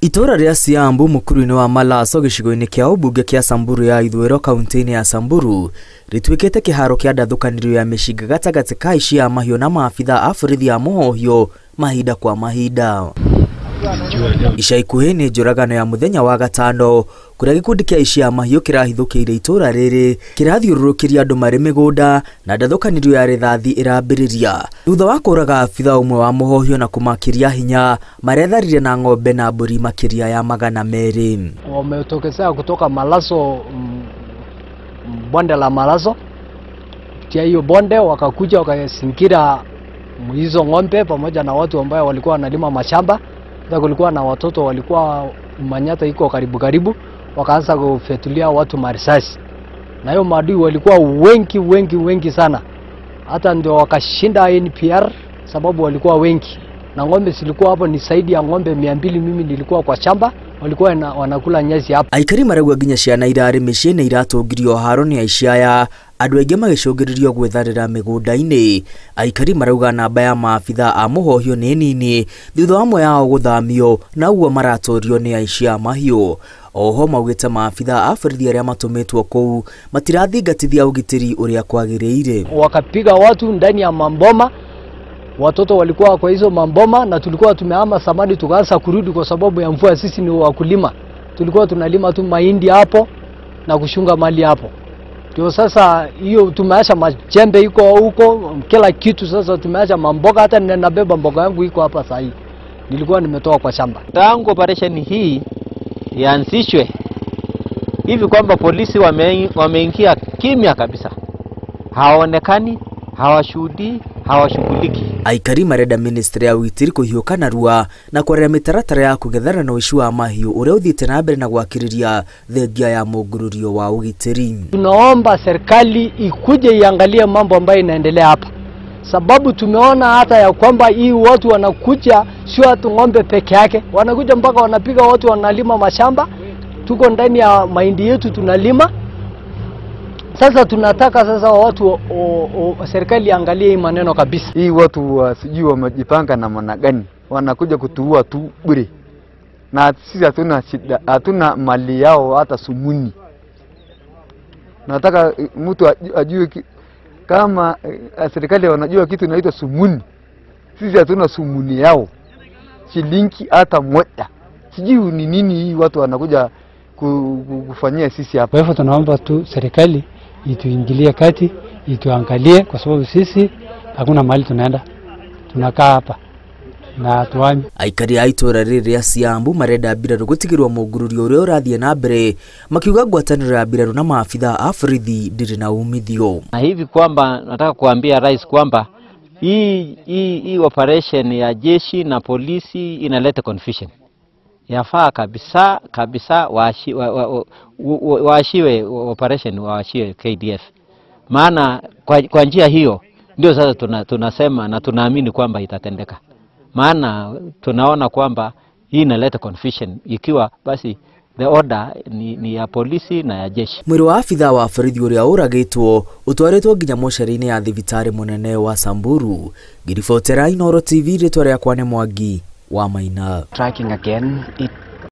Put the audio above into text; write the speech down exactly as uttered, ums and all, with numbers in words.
Itora ria Siambu mukuru-ini wa Malaso gicigo-ini kia ubunge kia Samburu ya ithwiro kaunti-ini ya Samburu ritwikite kiharo kia ndathukanirio ya mishinga gatagati ka aici a mahiu na maabitha a borithi a muhohio mahinda kwa mahinda. Ica ikuhi ni njuragano ya muthenya wa gatano kuria gikundi kia aici a mahiu kirahithukire itura riri kirathiururukiria andu mari migunda na ndathukanirio ya rithathi irambiriria thutha wa kuraga abitha umwe wa muhohio na kumakiria hinya maretharire na ng'ombe na mburi makiria ya magana meri. Wametokezea kutoka Malaso, bonde la Malaso. Kupitia hiyo bonde wakakuja wakasingira hizo ng'ombe pamoja na watu ambao walikuwa wanalima mashamba. Sasa kulikuwa na watoto walikuwa Manyata iko karibu karibu, wakaanza kufetulia watu marisasi. Na hiyo maadui walikuwa wengi wengi wengi sana. Hata ndio wakashinda N P R sababu walikuwa wengi. Na ng'ombe zilikuwa hapo ni zaidi ya ng'ombe mia mbili. Mimi nilikuwa kwa shamba, walikuwa na, wanakula nyasi hapo. Aikari maragwa ginya ciana irari micini iratungirio haro ni aici aya andu aingi magicungiririo gwetharira migunda-ini. Aikari marauga namba ya maabitha a muhohio ni nini thutha wa yao guthamio na uguo maratorio ni aici a mahiu. Oho maugite maabitha a borithi aria matumitwo kuu matirathingatithia ugitiri uria kwagiriire. Wakapiga watu ndani ya mamboma. Watoto walikuwa kwa hizo mamboma na tulikuwa tumehama samadi tukaanza kurudi kwa sababu ya mvua. Sisi ni wakulima, tulikuwa tunalima tu mahindi hapo na kushunga mali hapo. Ndio sasa hiyo tumeacha majembe iko huko kila kitu. Sasa tumeacha mamboga, hata ninabeba mboga yangu iko hapa sasa hivi. Nilikuwa nimetoa kwa shamba. Tangu operation hii ianzishwe hivi kwamba polisi wame, wameingia kimya kabisa. Hawaonekani, hawashuhudi, hawashughuliki. Aikari marenda ministry ya ugitiri kuhiuka narua na kwaria mitaratara ya kugethana na uici wa mahiu uria uthiite na mbere na gwakiriria thengia ya mugururio wa ugitiri. Tunaomba serikali ikuje iangalie mambo ambayo inaendelea hapa, sababu tumeona hata ya kwamba hii watu wanakuja sio watu ng'ombe peke yake, wanakuja mpaka wanapiga watu wanalima mashamba. Tuko ndani ya mahindi yetu tunalima. Sasa tunataka sasa watu o, o, o, serikali angalie hii maneno kabisa. Hii watu uh, sijui wamejipanga na maana gani, wanakuja kutuua tu bure. Na sisi hatuna shida, hatuna mali yao hata sumuni. Nataka mtu ajue kama uh, serikali wanajua kitu inaitwa sumuni. Sisi hatuna sumuni yao shilingi hata moja. Sijui ni nini hii watu wanakuja kufanyia sisi hapa. Kwa hivyo tunaomba tu serikali ituingilie kati, ituangalie kwa sababu sisi hakuna mahali tunaenda. Tunakaa hapa na tuami. Aikari a itura riri ria Siambu marenda mbiraru gutigirwa mugururio uria urathie na mbere, makiuga ngwataniro ya mbiraru na maabitha a borithi ndiri na umithio. Na hivi kwamba nataka kuambia rais kwamba hii hii hii operation ya jeshi na polisi inaleta confusion. Yafaa kabisa kabisa waashi wa, wa, wa, wa, waashiwe operation waashiwe K D F. Maana kwa, kwa njia hiyo ndio sasa tuna, tunasema na tunaamini kwamba itatendeka. Maana tunaona kwamba hii inaleta confusion ikiwa basi the order ni, ni ya polisi na ya jeshi. Mwiri wa abitha wa borithi uria uragitwo utwaritwo nginya mochari-ini ya thibitari munene wa Samburu. Ngiribotera Inooro T V ritwa riakwa ni Mwangi wa Maina. Striking again, it